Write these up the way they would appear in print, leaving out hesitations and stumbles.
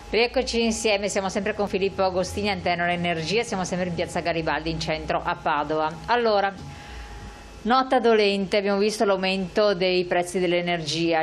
Rieccoci insieme, siamo sempre con Filippo Agostini, Antenor Energia, siamo sempre in piazza Garibaldi in centro a Padova. Allora, nota dolente, abbiamo visto l'aumento dei prezzi dell'energia,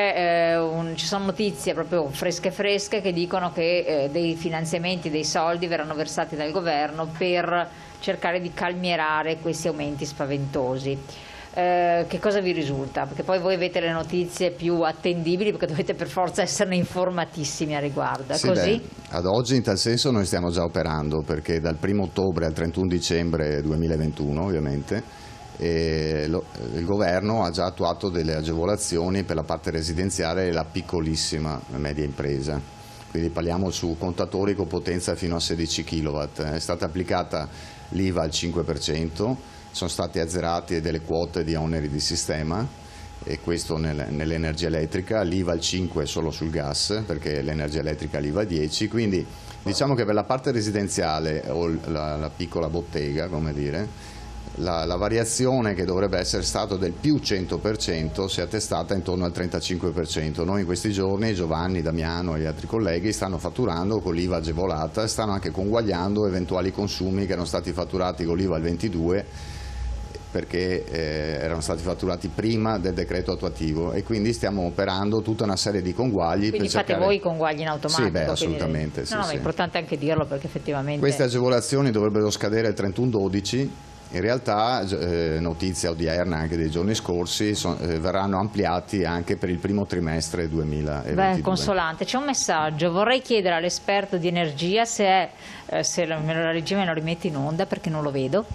ci sono notizie proprio fresche che dicono che dei finanziamenti, dei soldi verranno versati dal governo per cercare di calmierare questi aumenti spaventosi. Che cosa vi risulta? Perché poi voi avete le notizie più attendibili, perché dovete per forza esserne informatissimi a riguardo, è così? Ad oggi in tal senso noi stiamo già operando, perché dal 1° ottobre al 31 dicembre 2021 ovviamente il governo ha già attuato delle agevolazioni per la parte residenziale e la piccolissima e media impresa. Quindi parliamo su contatori con potenza fino a 16 kW. È stata applicata l'IVA al 5%, sono state azzerate delle quote di oneri di sistema, e questo nell'energia elettrica, l'IVA al 5% solo sul gas, perché l'energia elettrica l'IVA al 10%, quindi diciamo che per la parte residenziale o la piccola bottega, come dire, la variazione che dovrebbe essere stata del più 100% si è attestata intorno al 35%. Noi in questi giorni, Giovanni, Damiano e gli altri colleghi, stanno fatturando con l'IVA agevolata e stanno anche conguagliando eventuali consumi che erano stati fatturati con l'IVA al 22%, perché erano stati fatturati prima del decreto attuativo, e quindi stiamo operando tutta una serie di conguagli. Quindi fate voi i conguagli in automatico? Sì, beh, assolutamente. Quindi... No, ma è importante anche dirlo, perché effettivamente... Queste agevolazioni dovrebbero scadere il 31/12, in realtà notizia odierna anche dei giorni scorsi, verranno ampliati anche per il primo trimestre 2022. Beh, consolante. C'è un messaggio, vorrei chiedere all'esperto di energia se me la regia me lo rimette in onda, perché non lo vedo.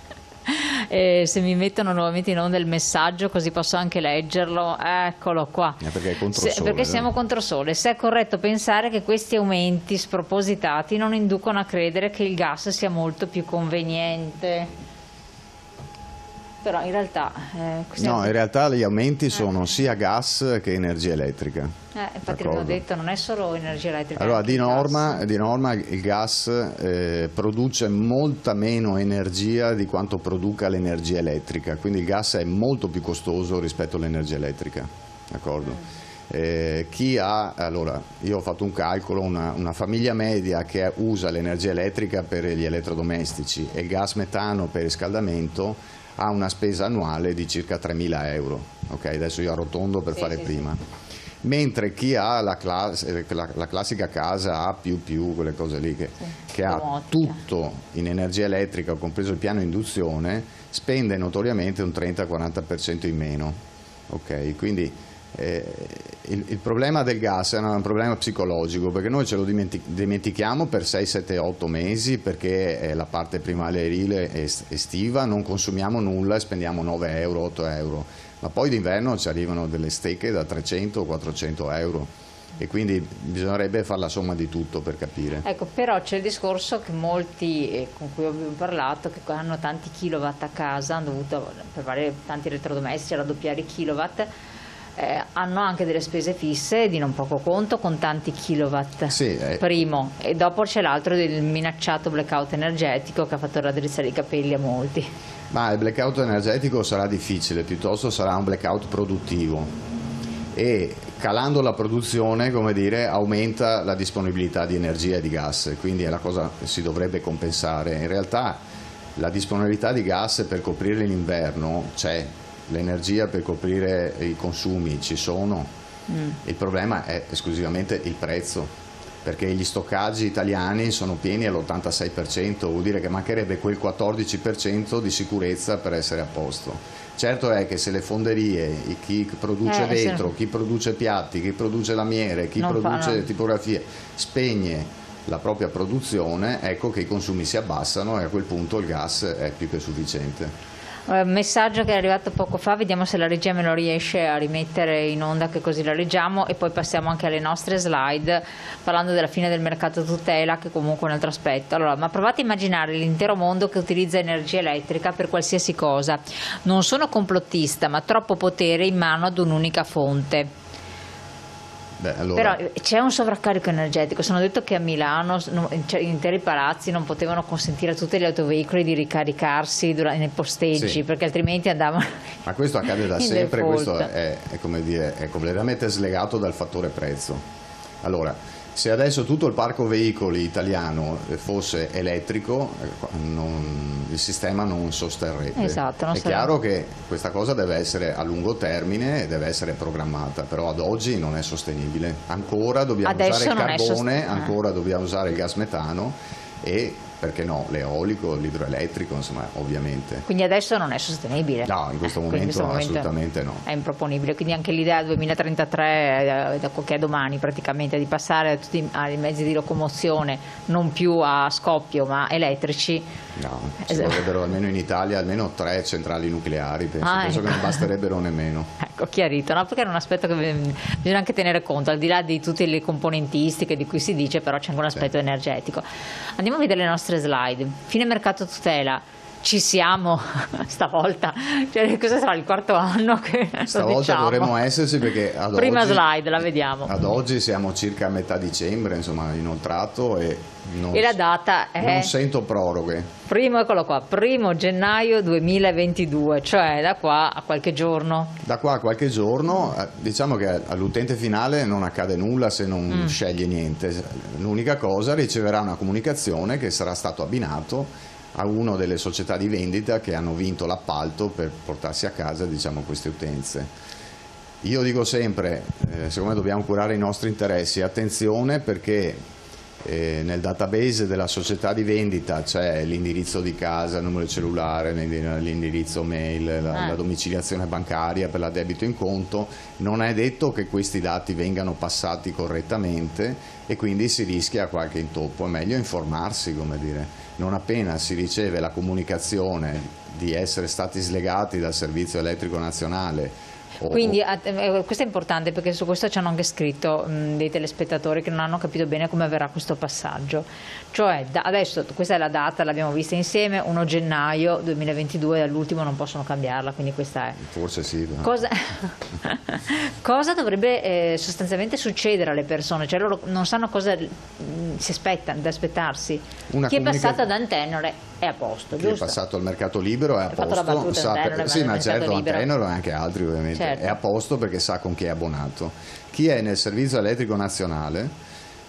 Se mi mettono nuovamente in onda il messaggio, così posso anche leggerlo. Eccolo qua. Perché è controsole, perché siamo controsole. Se è corretto pensare che questi aumenti spropositati non inducono a credere che il gas sia molto più conveniente. Però in realtà no, in realtà gli aumenti sono sia gas che energia elettrica. Infatti l'abbiamo detto, non è solo energia elettrica. Allora, di norma il gas produce molta meno energia di quanto produca l'energia elettrica, quindi il gas è molto più costoso rispetto all'energia elettrica, d'accordo? Allora, io ho fatto un calcolo, una famiglia media che usa l'energia elettrica per gli elettrodomestici e il gas metano per riscaldamento ha una spesa annuale di circa 3.000 euro, okay? Adesso io arrotondo per fare prima. Mentre chi ha la classica casa A++, quelle cose lì che ha tutto in energia elettrica, compreso il piano induzione, spende notoriamente un 30-40% in meno, okay? Quindi il problema del gas è un problema psicologico, perché noi ce lo dimentichiamo per 6, 7, 8 mesi, perché è la parte primaverile estiva, non consumiamo nulla e spendiamo 9 euro, 8 euro, ma poi d'inverno ci arrivano delle stecche da 300 o 400 euro, e quindi bisognerebbe fare la somma di tutto per capire. Ecco, però c'è il discorso che molti con cui abbiamo parlato, che hanno tanti kilowatt a casa, hanno dovuto per fare tanti elettrodomestici raddoppiare i kilowatt, hanno anche delle spese fisse di non poco conto, con tanti kilowatt, primo, e dopo c'è l'altro del minacciato blackout energetico che ha fatto raddrizzare i capelli a molti. Ma il blackout energetico sarà difficile, piuttosto sarà un blackout produttivo, e calando la produzione, come dire, aumenta la disponibilità di energia e di gas, quindi è la cosa che si dovrebbe compensare. In realtà la disponibilità di gas per coprire l'inverno c'è, l'energia per coprire i consumi ci sono, il problema è esclusivamente il prezzo, perché gli stoccaggi italiani sono pieni all'86%, vuol dire che mancherebbe quel 14% di sicurezza per essere a posto. Certo è che se le fonderie, chi produce vetro, chi produce piatti, chi produce lamiere, chi produce tipografie, spegne la propria produzione, ecco che i consumi si abbassano, e a quel punto il gas è più che sufficiente. Messaggio che è arrivato poco fa, vediamo se la regia me lo riesce a rimettere in onda, che così lo leggiamo, e poi passiamo anche alle nostre slide parlando della fine del mercato tutela, che comunque è un altro aspetto. Allora, ma provate a immaginare l'intero mondo che utilizza energia elettrica per qualsiasi cosa. Non sono complottista, ma troppo potere in mano ad un'unica fonte. Allora... Però c'è un sovraccarico energetico. Sono detto che a Milano interi palazzi non potevano consentire a tutti gli autoveicoli di ricaricarsi nei posteggi, perché altrimenti andavano. Ma questo accade da sempre, default. questo è, come dire, è completamente slegato dal fattore prezzo. Allora, Se adesso tutto il parco veicoli italiano fosse elettrico, il sistema non sosterrebbe. Esatto, non è chiaro che questa cosa deve essere a lungo termine e deve essere programmata, però ad oggi non è sostenibile. Ancora dobbiamo usare il carbone, ancora dobbiamo usare il gas metano e, perché no, l'eolico, l'idroelettrico, insomma, ovviamente. Quindi adesso non è sostenibile? No, in questo momento assolutamente no. È improponibile, quindi anche l'idea 2033, che è domani praticamente, di passare tutti ai mezzi di locomozione non più a scoppio ma elettrici. No, ci vorrebbero almeno in Italia almeno 3 centrali nucleari, penso che non basterebbero nemmeno. Ecco, chiarito, no? Perché è un aspetto che bisogna anche tenere conto, al di là di tutte le componentistiche di cui si dice, però c'è anche un aspetto energetico. Andiamo a vedere le nostre slide. Fine mercato tutela. Ci siamo stavolta, cioè, cosa sarà il quarto anno che stavolta dovremmo esserci, perché ad prima oggi, slide la vediamo. Ad oggi siamo circa a metà dicembre, insomma, inoltrato, e la data è, non sento proroghe. Eccolo qua, 1° gennaio 2022, cioè da qua a qualche giorno. Da qua a qualche giorno, diciamo che all'utente finale non accade nulla se non sceglie niente. L'unica cosa, riceverà una comunicazione che sarà stato abbinato a una delle società di vendita che hanno vinto l'appalto per portarsi a casa, diciamo, queste utenze. Io dico sempre, secondo me dobbiamo curare i nostri interessi, attenzione, perché nel database della società di vendita c'è l'indirizzo di casa, il numero di cellulare, l'indirizzo mail, la domiciliazione bancaria per l'addebito in conto. Non è detto che questi dati vengano passati correttamente e quindi si rischia qualche intoppo. È meglio informarsi, come dire. Non appena si riceve la comunicazione di essere stati slegati dal servizio elettrico nazionale. Quindi questo è importante, perché su questo ci hanno anche scritto dei telespettatori che non hanno capito bene come avverrà questo passaggio. Cioè adesso questa è la data, l'abbiamo vista insieme, 1 gennaio 2022, dall'ultimo non possono cambiarla, quindi questa è. Forse sì. Cosa dovrebbe sostanzialmente succedere alle persone? Cioè loro non sanno cosa si aspettano, da aspettarsi. Chi è passato ad Antenore è a posto, giusto? Chi è passato al mercato libero è a posto. Sì, ma certo, Antenore e anche altri ovviamente. Certo. È a posto, perché sa con chi è abbonato. Chi è nel servizio elettrico nazionale,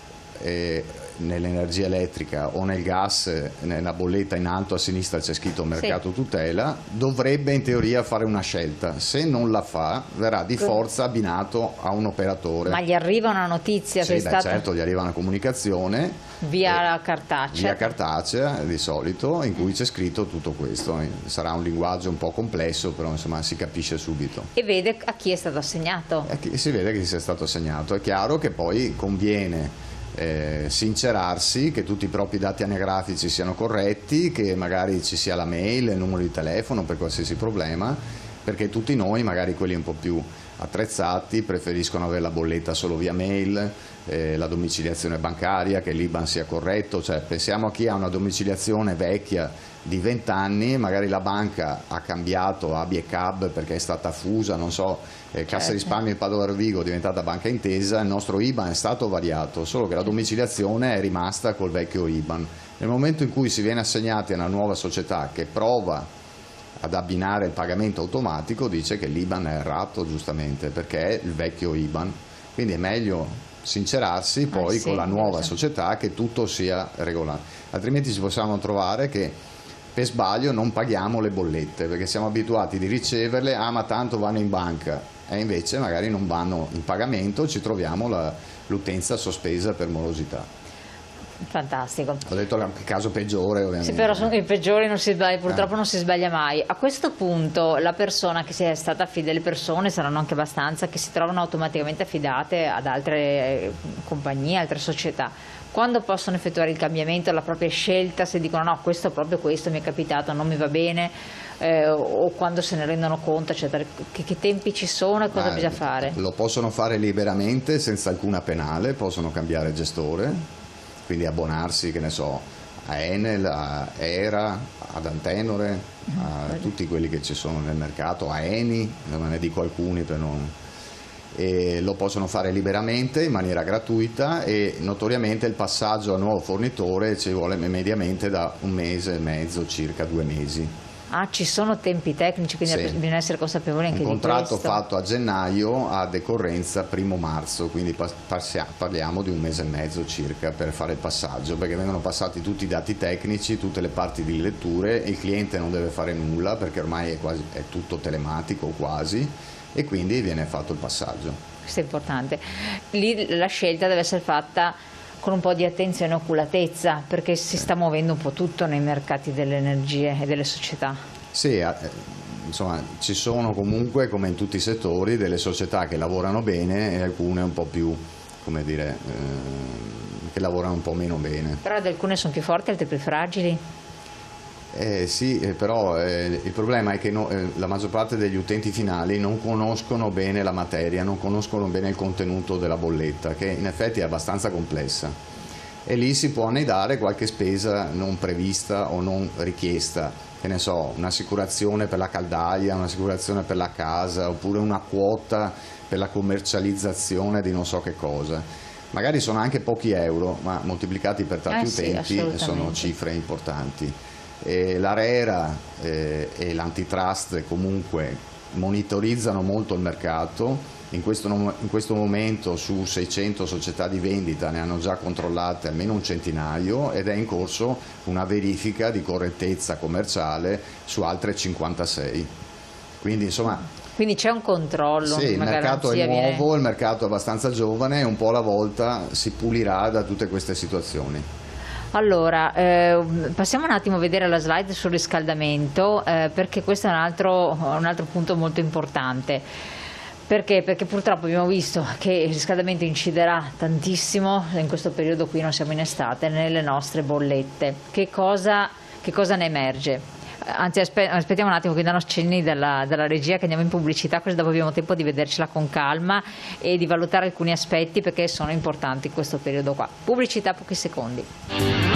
nell'energia elettrica o nel gas, nella bolletta in alto a sinistra c'è scritto mercato tutela, dovrebbe in teoria fare una scelta. Se non la fa, verrà di forza abbinato a un operatore. Ma gli arriva una notizia? Sì, certo, gli arriva una comunicazione via cartacea di solito, in cui c'è scritto tutto questo. Sarà un linguaggio un po' complesso, però insomma si capisce subito. E vede a chi è stato assegnato. Si vede che sia stato assegnato. È chiaro che poi conviene sincerarsi, che tutti i propri dati anagrafici siano corretti, che magari ci sia la mail, il numero di telefono per qualsiasi problema, perché tutti noi, magari quelli un po' più attrezzati, preferiscono avere la bolletta solo via mail, la domiciliazione bancaria, che l'IBAN sia corretto. Cioè, pensiamo a chi ha una domiciliazione vecchia di 20 anni, magari la banca ha cambiato ABI e CAB perché è stata fusa, non so, Cassa Risparmio di Padova Rovigo è diventata Banca Intesa, il nostro IBAN è stato variato, solo che la domiciliazione è rimasta col vecchio IBAN. Nel momento in cui si viene assegnati a una nuova società che prova ad abbinare il pagamento automatico, dice che l'IBAN è errato, giustamente, perché è il vecchio IBAN. Quindi è meglio sincerarsi poi con la nuova società, che tutto sia regolare. Altrimenti ci possiamo trovare che per sbaglio non paghiamo le bollette, perché siamo abituati di riceverle, ma tanto vanno in banca, e invece magari non vanno in pagamento, ci troviamo l'utenza sospesa per morosità. Fantastico. Ho detto il caso peggiore, ovviamente. Sì, però i peggiori non si sbaglia, purtroppo non si sbaglia mai. A questo punto la persona che sia stata affidata, le persone saranno anche abbastanza, che si trovano automaticamente affidate ad altre compagnie, altre società, quando possono effettuare il cambiamento, la propria scelta, se dicono no, questo proprio questo mi è capitato, non mi va bene, o quando se ne rendono conto, eccetera. Che tempi ci sono e cosa bisogna fare? Lo possono fare liberamente, senza alcuna penale, possono cambiare gestore, quindi abbonarsi, che ne so, a Enel, a Era, ad Antenore, a tutti quelli che ci sono nel mercato, a Eni, non ne dico alcuni per non... E lo possono fare liberamente, in maniera gratuita, e notoriamente il passaggio al nuovo fornitore ci vuole mediamente da 1 mese e mezzo, circa 2 mesi. Ah, ci sono tempi tecnici, quindi Sì. bisogna essere consapevoli anche di questo. Un contratto fatto a gennaio a decorrenza 1° marzo, quindi parliamo di un mese e mezzo circa per fare il passaggio, perché vengono passati tutti i dati tecnici, tutte le parti di letture, il cliente non deve fare nulla perché ormai è tutto telematico quasi, e quindi viene fatto il passaggio. Questo è importante. Lì la scelta deve essere fatta con un po' di attenzione e oculatezza, perché si sta muovendo un po' tutto nei mercati delle energie e delle società. Sì, insomma, ci sono comunque, come in tutti i settori, delle società che lavorano bene e alcune un po' più, come dire, che lavorano un po' meno bene. Però alcune sono più forti, altre più fragili. Sì, però il problema è che la maggior parte degli utenti finali non conoscono bene la materia, non conoscono bene il contenuto della bolletta, che in effetti è abbastanza complessa, e lì si può annidare qualche spesa non prevista o non richiesta, che ne so, un'assicurazione per la caldaia, un'assicurazione per la casa, oppure una quota per la commercializzazione di non so che cosa. Magari sono anche pochi euro, ma moltiplicati per tanti utenti sono cifre importanti. L'ARERA e l'antitrust comunque monitorizzano molto il mercato. In questo momento su 600 società di vendita ne hanno già controllate almeno un centinaio, ed è in corso una verifica di correttezza commerciale su altre 56. Quindi insomma, quindi c'è un controllo. sì, il mercato è nuovo, il mercato è abbastanza giovane, e un po' alla volta si pulirà da tutte queste situazioni. Allora, passiamo un attimo a vedere la slide sul riscaldamento, perché questo è un altro punto molto importante. Perché? Perché purtroppo abbiamo visto che il riscaldamento inciderà tantissimo, in questo periodo qui non siamo in estate, nelle nostre bollette. Che cosa ne emerge? Anzi, aspettiamo un attimo che danno accenni dalla regia, che andiamo in pubblicità, così dopo abbiamo tempo di vedercela con calma e di valutare alcuni aspetti, perché sono importanti in questo periodo qua. Pubblicità, pochi secondi.